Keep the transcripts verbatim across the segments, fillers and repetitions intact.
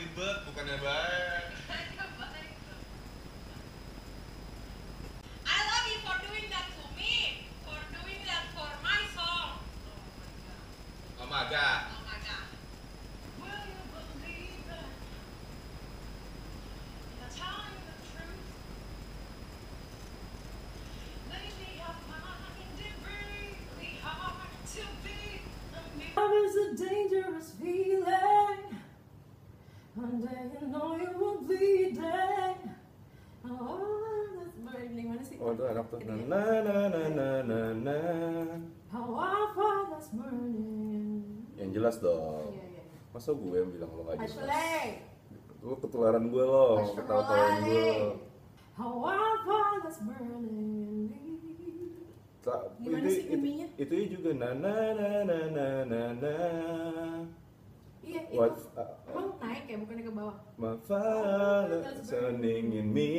ribet, bukannya baik. I love you for doing that to me, for doing that for my song. Oh my god. Oh my god. Will you believe that? And I tell you the truth. Lately I find it really hard to be a me. Love is a dangerous feeling. One day you know you will bleed. Oh, that's burning. Mana sih? Oh, itu enak tuh. Na na na na na na na. How our father's burning. Yang jelas dong. Iya, iya. Masa gue yang bilang lo gak jelas? Ashley. Lu ketularan gue loh, ketawa-tawaan gue. How our father's burning. Ta- Gimana itu, sih ininya? itu, itu juga na na na na na na na. Iya, itu. What, uh, Emang naik ya, bukannya ke bawah? my father turning in me.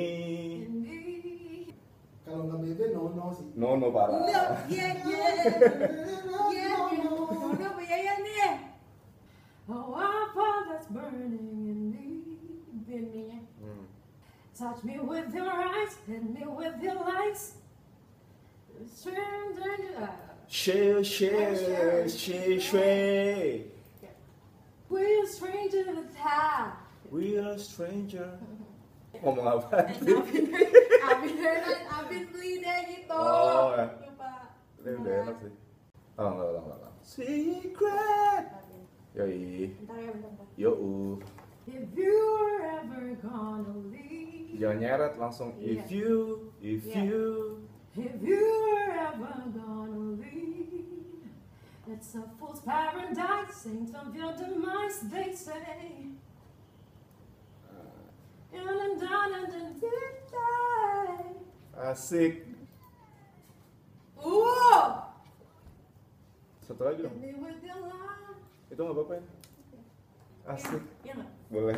Kalau nggak bebe nono sih. No no parah. Iya, iya, iya. Iya, Nono apa Yayan nih? Oh, our father's burning in me. Bininya. Hmm. Touch me with your eyes, hit me with your lights. Stranger. Share, share, share, share. We're stranger in the town. We are stranger. Ngomong apa? Abin Hernan, Abin beli deh gitu. Oh, ya. Lupa. Ini udah enak sih. Oh, enggak, enggak, enggak, enggak. Secret. Yoi. Bentar ya, bentar, bentar. Yo. If you were ever gonna leave. Jangan nyeret langsung. If Iya. you, if Iya. you. If you were ever gonna leave. It's a fool's paradise, saints of your demise, they say. In and down and then deep dive. Asik. Uh! Satu lagi dong. Hit me with your light. Itu nggak apa-apa ya? Asik. Iya nggak? Boleh.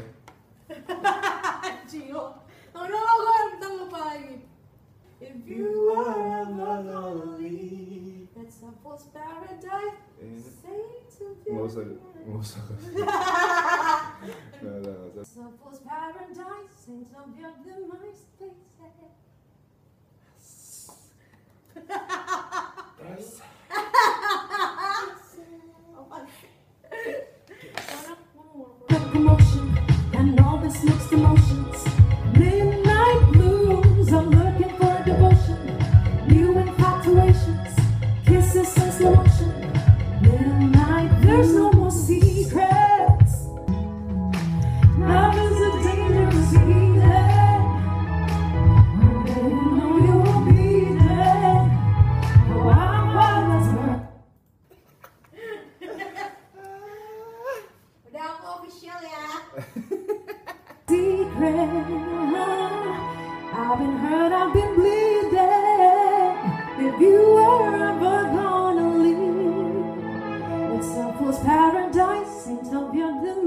Cio. Oh no, gue bentar lupa lagi. If you were ever gonna leave, it's a fool's paradise. Saints of Nggak your usah, demise. nggak usah. Nggak usah, nggak usah. It's a fool's paradise, saints of your demise, they say. Commotion and all this mixed emotions. Midnight blues, I'm looking for devotion. New infatuations, kisses in slow motion. Midnight, there's no more secrets. Love is a dangerous feeling. One day you know you will be there. Oh, our father's burn. Udah aku official ya. Secret, I've been hurt, I've been bleeding. If you were ever gonna leave, it's a fool's paradise, saint of your delight.